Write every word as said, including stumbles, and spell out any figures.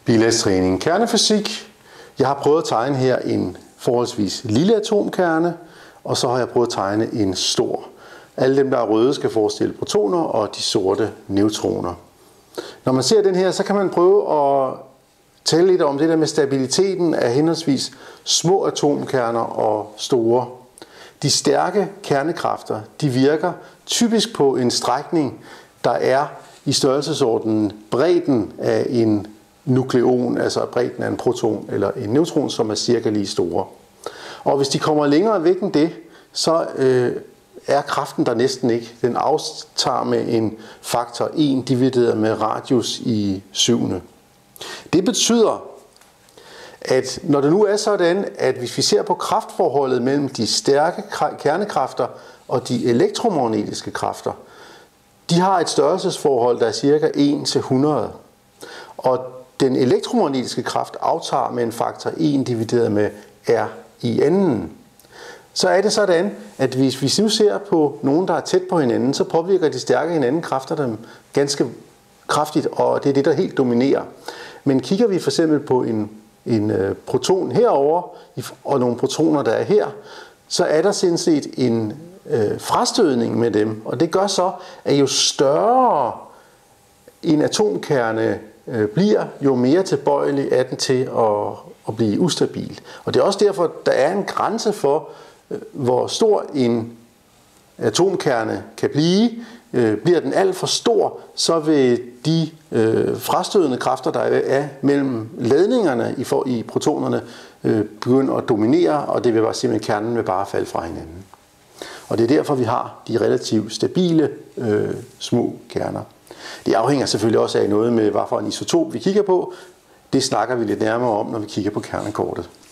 Bilægstræning kernefysik. Jeg har prøvet at tegne her en forholdsvis lille atomkerne, og så har jeg prøvet at tegne en stor. Alle dem, der er røde, skal forestille protoner, og de sorte neutroner. Når man ser den her, så kan man prøve at tale lidt om det der med stabiliteten af henholdsvis små atomkerner og store. De stærke kernekræfter, de virker typisk på en strækning, der er i størrelsesordenen bredden af en nukleon, altså bredden af en proton eller en neutron, som er cirka lige store. Og hvis de kommer længere væk end det, så øh, er kraften der næsten ikke. Den aftager med en faktor en divideret med radius i syvende. Det betyder, at når det nu er sådan, at hvis vi ser på kraftforholdet mellem de stærke kernekræfter og de elektromagnetiske kræfter, de har et størrelsesforhold, der er cirka en til hundrede. Og den elektromagnetiske kraft aftager med en faktor en divideret med R i anden. Så er det sådan, at hvis vi nu ser på nogen, der er tæt på hinanden, så påvirker de stærke hinanden kræfter dem ganske kraftigt, og det er det, der helt dominerer. Men kigger vi for eksempel på en, en proton herover og nogle protoner, der er her, så er der sådan set en øh, frastødning med dem, og det gør så, at jo større en atomkerne øh, bliver, jo mere tilbøjelig er den til at, at blive ustabil. Og det er også derfor, der er en grænse for, øh, hvor stor en atomkerne kan blive. Øh, bliver den alt for stor, så vil de øh, frastødende kræfter, der er mellem ladningerne i, for, i protonerne, øh, begynde at dominere, og det vil bare simpelthen kernen vil bare falde fra hinanden. Og det er derfor, vi har de relativt stabile øh, små kerner. Det afhænger selvfølgelig også af noget med, hvad for en isotop vi kigger på. Det snakker vi lidt nærmere om, når vi kigger på kernekortet.